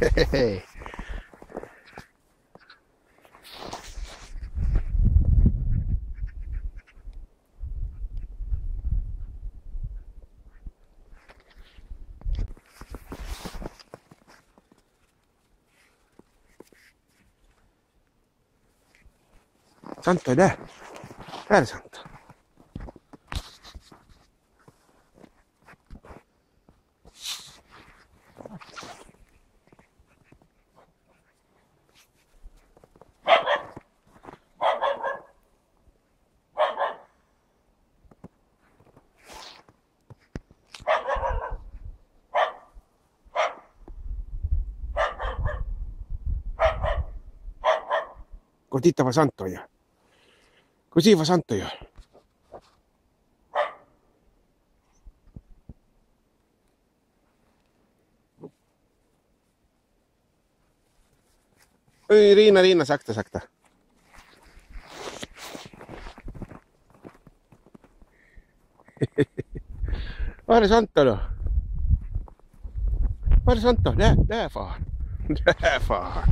Hei. Santo är där. Där är Santo. Gå och titta vad Santo gör. Gå och se vad Santo gör. Rina, sakta. Var är Santo då? Var är Santo? Där far han. Där far han.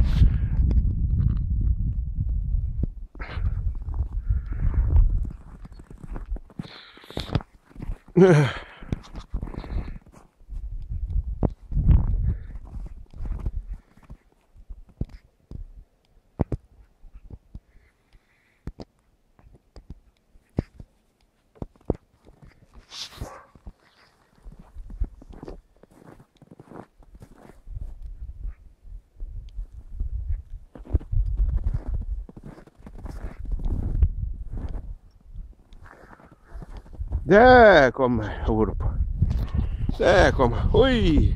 Där kommer Urpo. Där kommer. Oj!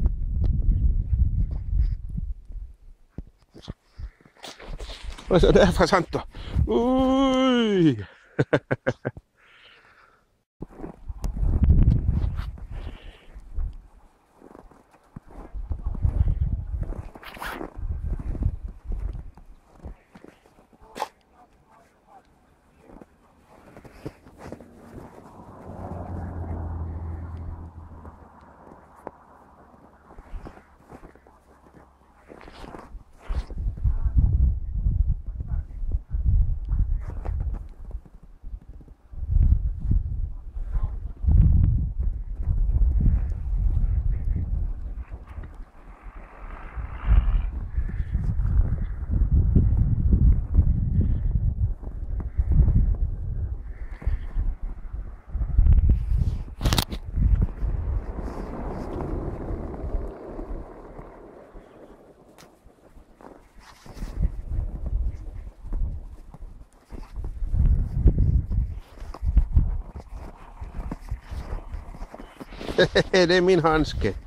Och så där var Santo. Oj! Det är min handske.